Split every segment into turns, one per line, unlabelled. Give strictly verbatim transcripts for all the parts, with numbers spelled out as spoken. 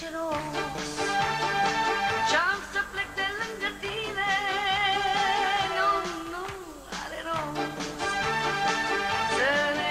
ce rost ce-am să plec de lângă tine. Nu, nu are rost să ne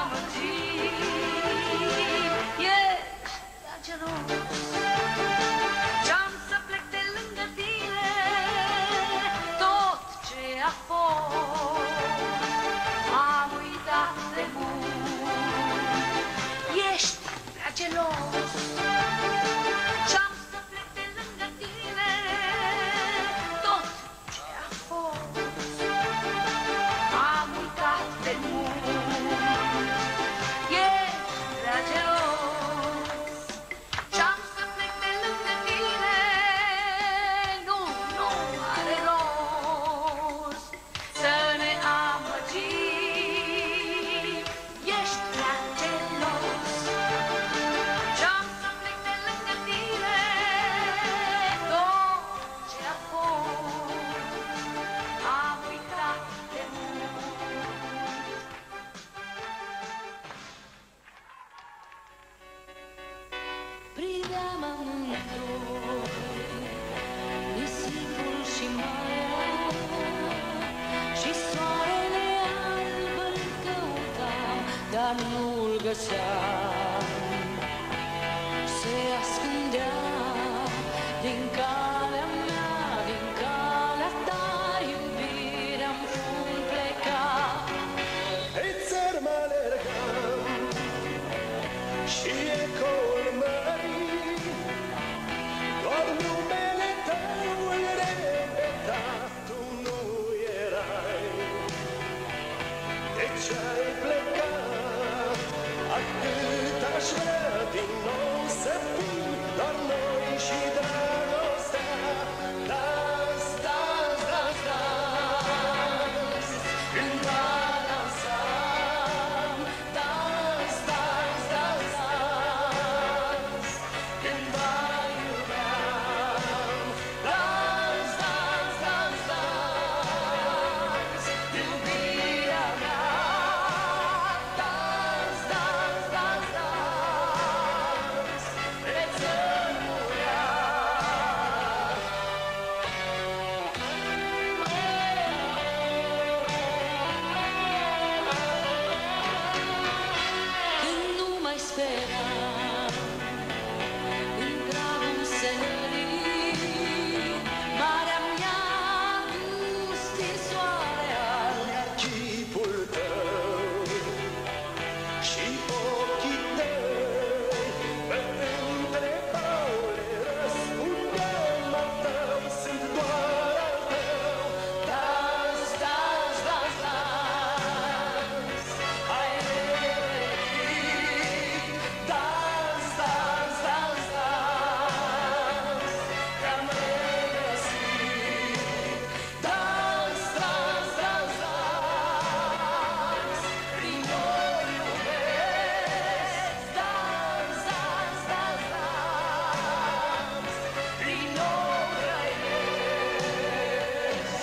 amăgim. Ești dar ce rost ce-am să plec de lângă tine. Tot ce a fost am uitat de mult. Ești prea gelos ce-am să plec de lângă tine. Tot ce a fost am uitat de mult. Ești prea gelos ce-am să plec de lângă tine. Nu, nu are rost să ne amăgim. Ești prea gelos ce-am să plec de lângă tine. Tot ce a fost am uitat de mult. Priveam amândoi nisipul și marea și soarele alb îl căutam, dar nu-l găseam. Se ascundea din calea mea, din calea ta, iubirea-mi cum pleca.
Pe țări mă alergam și ecoul mării, doar numele tău îl repeta. Tu nu erai, de ce-ai plecat? Atât aș vrea din nou să fim doar noi și dragostea. Dans, dans, dans, dans, când va dansam. Dans, dans, dans, dans, când va iubeam. Dans, dans, dans, dans, iubirea mea. Dans, dans, dans, dans, prețul murea.
Când nu mai speram în dragul serii, marea mea dus din soare alb.
Chipul tău și ochii tăi mă întrebau, le răspundeam, al tău sunt doar al tău. Dans, dans, dans, dans, hai revenit. Dans, dans, dans, dans, te-am regăsit. Dans, dans, dans, dans, prin noi iubesc. Dans, dans, dans, dans, prin noi trăiesc.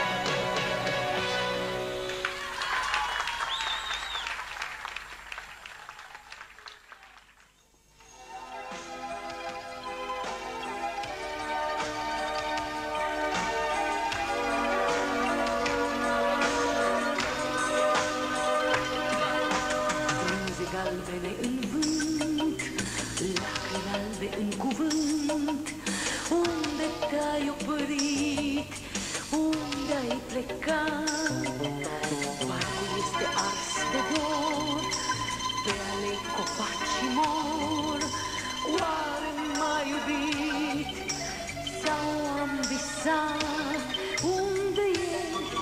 Frunze galbene în vânt, lacrimi albe în cuvânt. Unde te-ai oprit? Unde ai plecat? Parcul este ars de dor, pe alei copacii mor. Oare m-ai iubit sau am visat? Unde ești?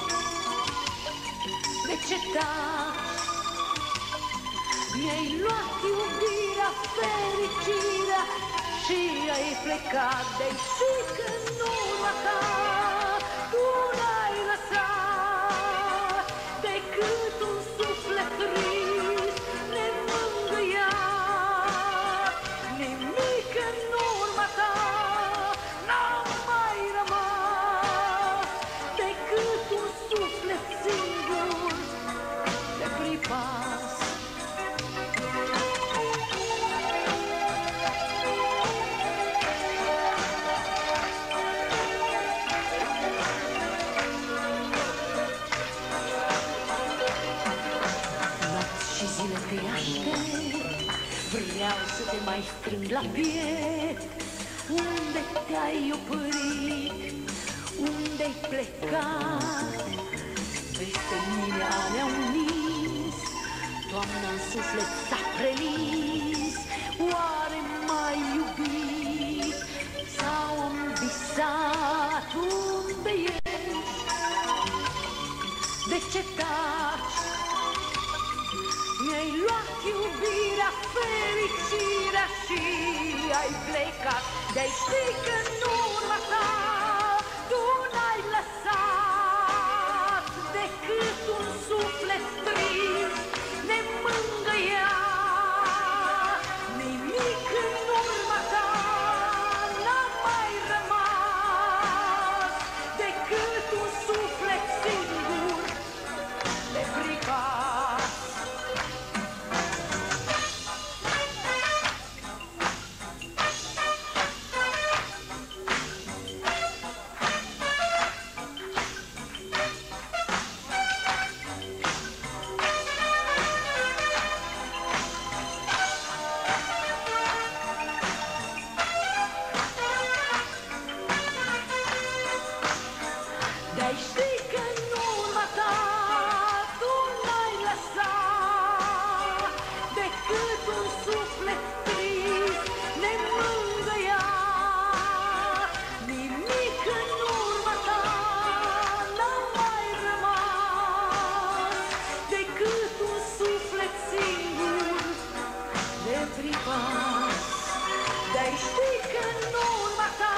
De ce taci? Mi-ai luat iubirea, fericirea și ai plecat. De-ai ști că în urma ta tu n-ai lăsat decât un suflet trist nemângâiat. Nimic în urma ta n-a mai rămas decât un suflet singur de pripas.
Vreau să te mai strâng la piept. Unde te-ai oprit? Unde-ai plecat? Peste mine ne-au nins, toamna în suflet s-a prelins. Oare m-ai iubit sau am visat? Unde ești? De ce taci? Mi-ai luat iubirea, fericirea și ai plecat. De-ai ști că în urma ta tu n-ai lăsat decât un suflet trist ne mângâia. Nimic în urma ta n-a mai rămas decât un suflet singur de privat. De-ai ști că în urma ta tu n-ai lăsat decât un suflet trist ne mângâia. Nimic în urma ta n-a mai rămas decât un suflet singur de privat. De-ai ști că în urma ta